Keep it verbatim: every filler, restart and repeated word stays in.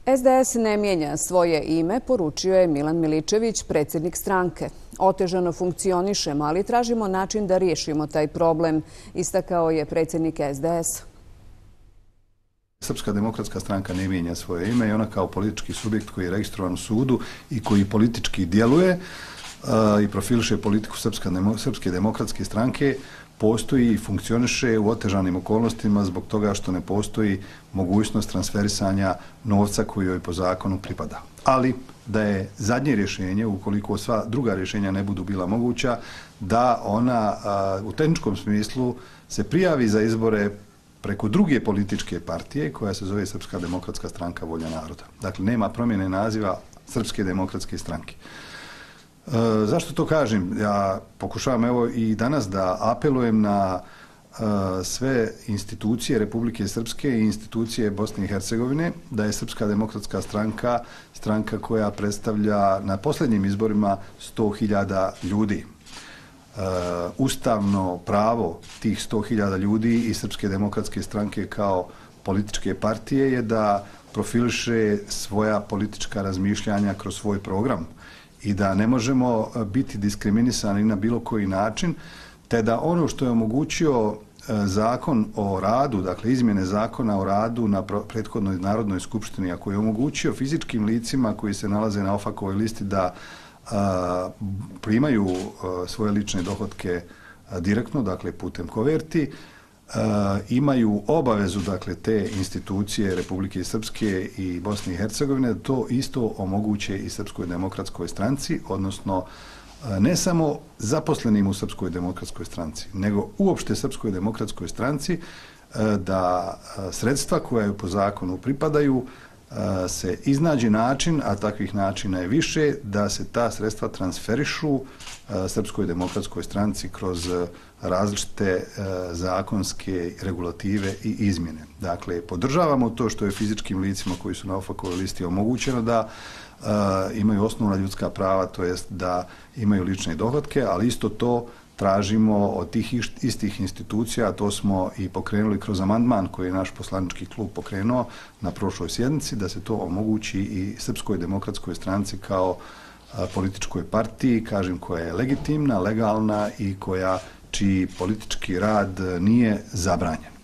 S D S ne mijenja svoje ime, poručio je Milan Miličević, predsjednik stranke. Otežano funkcionišemo, ali tražimo način da riješimo taj problem, istakao je predsjednik S D S. Srpska demokratska stranka ne mijenja svoje ime i ona kao politički subjekt koji je registrovan u sudu i koji politički djeluje i profiliše politiku Srpske demokratske stranke, postoji i funkcioniše u otežanim okolnostima zbog toga što ne postoji mogućnost transferisanja novca koji joj po zakonu pripada. Ali da je zadnje rješenje, ukoliko sva druga rješenja ne budu bila moguća, da ona u tehničkom smislu se prijavi za izbore preko druge političke partije koja se zove Srpska demokratska stranka Volja naroda. Dakle, nema promjene naziva Srpske demokratske stranke. E, zašto to kažem? Ja pokušavam evo i danas da apelujem na e, sve institucije Republike Srpske i institucije Bosne i Hercegovine da je Srpska demokratska stranka stranka koja predstavlja na posljednjim izborima sto hiljada ljudi. Uh, ustavno pravo tih sto hiljada ljudi i Srpske demokratske stranke kao političke partije je da profiliše svoja politička razmišljanja kroz svoj program i da ne možemo biti diskriminisani na bilo koji način, te da ono što je omogućio uh, zakon o radu, dakle izmjene zakona o radu na prethodnoj Narodnoj skupštini, a koji je omogućio fizičkim licima koji se nalaze na ofakovoj listi da A, primaju a, svoje lične dohotke a, direktno, dakle putem koverti, a, imaju obavezu, dakle, te institucije Republike Srpske i Bosne i Hercegovine da to isto omoguće i Srpskoj demokratskoj stranci, odnosno a, ne samo zaposlenim u Srpskoj demokratskoj stranci, nego uopšte Srpskoj demokratskoj stranci a, da a, sredstva koja po zakonu pripadaju se iznađe način, a takvih načina je više, da se ta sredstva transferišu Srpskoj demokratskoj stranci kroz različite zakonske regulative i izmjene. Dakle, podržavamo to što je fizičkim licima koji su na ofakovoj listi omogućeno da imaju osnovna ljudska prava, to jest da imaju lične dohotke, ali isto to tražimo od tih istih institucija, to smo i pokrenuli kroz amandman koji je naš poslanički klub pokrenuo na prošloj sjednici, da se to omogući i Srpskoj demokratskoj stranci kao političkoj partiji, kažem, koja je legitimna, legalna i koja čiji politički rad nije zabranjen.